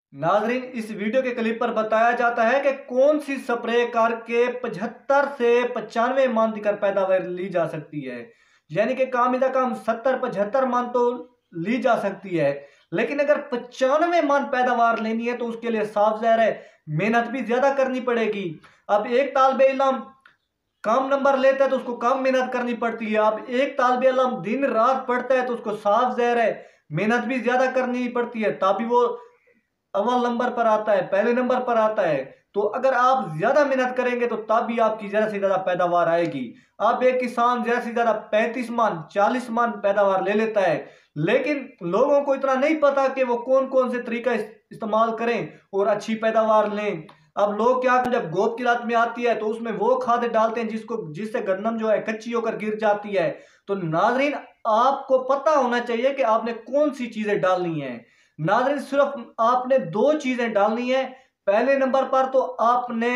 नाजरीन, इस वीडियो के क्लिप पर बताया जाता है कि कौन सी स्प्रे करके 75 से 95 मन तक पैदावार ली जा सकती है। यानी कि काम कम 70-75 मन तो ली जा सकती है, लेकिन अगर 95 मन पैदावार लेनी है तो उसके लिए साफ ज़ाहिर है मेहनत भी ज्यादा करनी पड़ेगी। अब एक तालिबे इल्म कम नंबर लेता है तो उसको कम मेहनत करनी पड़ती है। अब एक तालिबे इल्म दिन रात पढ़ता है तो उसको साफ ज़ाहिर है मेहनत भी ज्यादा करनी पड़ती है, तभी वो अव्वल नंबर पर आता है, पहले नंबर पर आता है। तो अगर आप ज्यादा मेहनत करेंगे तो तब भी आपकी ज्यादा से ज्यादा पैदावार आएगी। अब एक किसान ज्यादा से ज्यादा 35 मन 40 मन पैदावार ले लेता है, लेकिन लोगों को इतना नहीं पता कि वो कौन कौन से तरीका इस्तेमाल करें और अच्छी पैदावार लें। अब लोग क्या करते हैं, जब गोद की लात में आती है तो उसमें वो खाद डालते हैं जिससे गंदम जो है कच्ची होकर गिर जाती है। तो नाजरीन, आपको पता होना चाहिए कि आपने कौन सी चीजें डालनी है। नाजरीन, सिर्फ आपने दो चीजें डालनी है। पहले नंबर पर तो आपने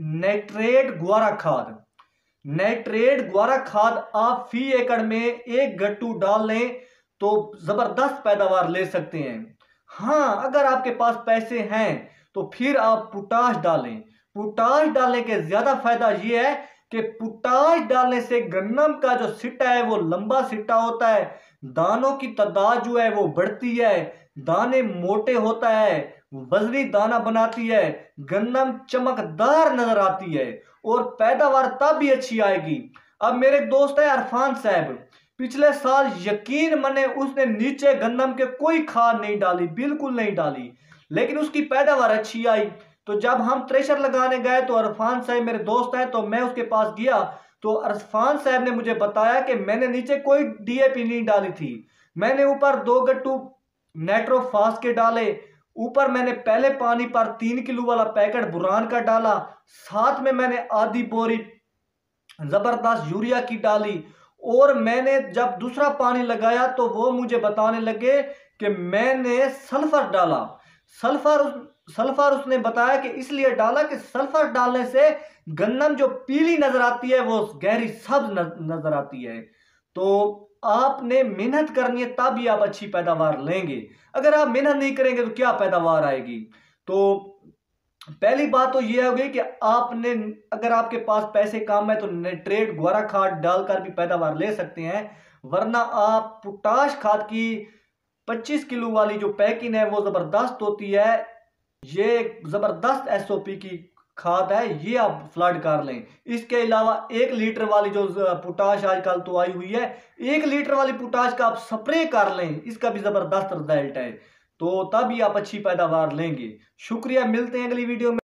नाइट्रेट ग्वारा खाद आप फी एकड़ में 1 गट्टू डाल लें तो जबरदस्त पैदावार ले सकते हैं। हाँ, अगर आपके पास पैसे हैं तो फिर आप पोटाश डालें। पोटाश डालने के ज्यादा फायदा यह है कि पोटाश डालने से गन्नम का जो सिट्टा है वो लंबा सिट्टा होता है, दानों की तादाद जो है वो बढ़ती है, दाने मोटे होता है, वजनी दाना बनाती है, गन्नम चमकदार नजर आती है और पैदावार तब भी अच्छी आएगी। अब मेरे एक दोस्त है अरफान साहब, पिछले साल यकीन मने उसने नीचे गन्नम के कोई खाद नहीं डाली, बिल्कुल नहीं डाली, लेकिन उसकी पैदावार अच्छी आई। तो जब हम थ्रेशर लगाने गए तो अरफान साहब मेरे दोस्त हैं, तो मैं उसके पास गया तो अरफान साहब ने मुझे बताया कि मैंने नीचे कोई डीएपी नहीं डाली थी, मैंने ऊपर 2 गट्टू नाइट्रोफास के डाले, ऊपर मैंने पहले पानी पर 3 किलो वाला पैकेट बुरान का डाला, साथ में मैंने आधी बोरी जबरदस्त यूरिया की डाली, और मैंने जब दूसरा पानी लगाया तो वो मुझे बताने लगे कि मैंने सल्फर डाला। सल्फर उसने बताया कि इसलिए डाला कि सल्फर डालने से गन्नम जो पीली नजर आती है वो गहरी सब्ज नजर आती है। तो आपने मेहनत करनी है तभी आप अच्छी पैदावार लेंगे। अगर आप मेहनत नहीं करेंगे तो क्या पैदावार आएगी। तो पहली बात तो यह हो गई कि आपने, अगर आपके पास पैसे कम है तो नाइट्रेट ग्वारा खाद डालकर भी पैदावार ले सकते हैं, वरना आप पोटाश खाद की 25 किलो वाली जो पैकिंग है वो जबरदस्त होती है, ये जबरदस्त एसओपी की खाद है, ये आप फ्लड कर लें। इसके अलावा 1 लीटर वाली जो पोटाश आजकल तो आई हुई है, 1 लीटर वाली पोटाश का आप स्प्रे कर लें, इसका भी जबरदस्त रिजल्ट है। तो तभी आप अच्छी पैदावार लेंगे। शुक्रिया, मिलते हैं अगली वीडियो में।